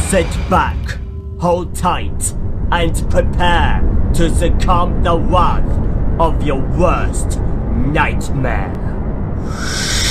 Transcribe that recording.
Sit back, hold tight, and prepare to succumb the wrath of your worst nightmare.